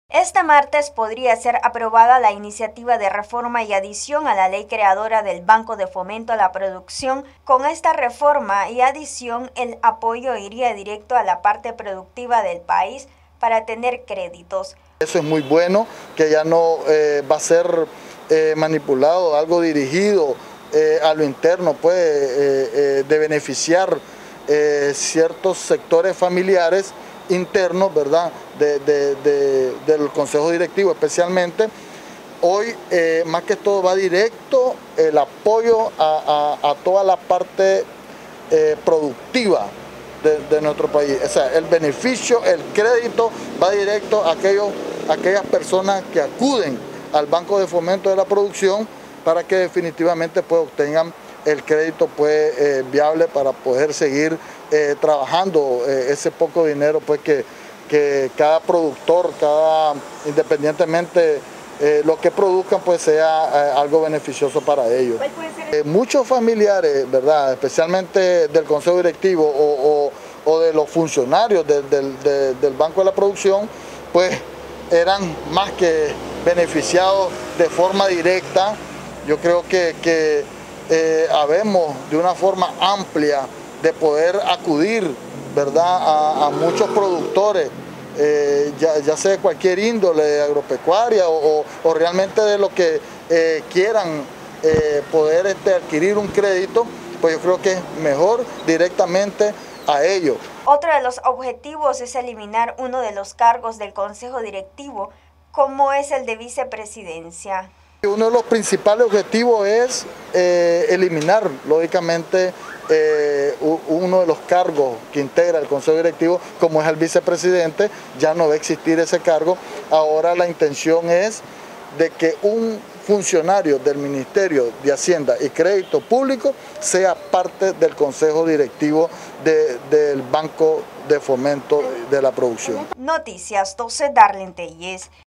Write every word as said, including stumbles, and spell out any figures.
Este martes podría ser aprobada la iniciativa de reforma y adición a la ley creadora del Banco de Fomento a la Producción. Con esta reforma y adición, el apoyo iría directo a la parte productiva del país para tener créditos. Eso es muy bueno, que ya no eh, va a ser eh, manipulado, algo dirigido eh, a lo interno, pues, eh, eh, de beneficiar eh, ciertos sectores familiares internos, ¿verdad?, de, de, de, del Consejo Directivo especialmente. Hoy, eh, más que todo, va directo el apoyo a, a, a toda la parte eh, productiva de, de nuestro país. O sea, el beneficio, el crédito va directo a, aquellos, a aquellas personas que acuden al Banco de Fomento de la Producción para que definitivamente pues, obtengan el crédito pues, eh, viable para poder seguir eh, trabajando eh, ese poco dinero pues, que, que cada productor, cada independientemente eh, lo que produzcan pues, sea eh, algo beneficioso para ellos. ¿Cuál puede ser el... eh, muchos familiares, ¿verdad?, especialmente del Consejo Directivo o, o, o de los funcionarios de, de, de, del Banco de la Producción, pues eran más que beneficiados de forma directa. Yo creo que, que eh, habemos de una forma amplia de poder acudir, ¿verdad?, a, a muchos productores, eh, ya, ya sea de cualquier índole agropecuaria o, o, o realmente de lo que eh, quieran eh, poder este, adquirir un crédito, pues yo creo que es mejor directamente a ellos. Otro de los objetivos es eliminar uno de los cargos del Consejo Directivo, como es el de vicepresidencia. Uno de los principales objetivos es eh, eliminar, lógicamente, eh, uno de los cargos que integra el Consejo Directivo, como es el vicepresidente. Ya no va a existir ese cargo. Ahora la intención es de que un funcionario del Ministerio de Hacienda y Crédito Público sea parte del Consejo Directivo de, del Banco de Fomento de la Producción. Noticias doce, Darlene Telles.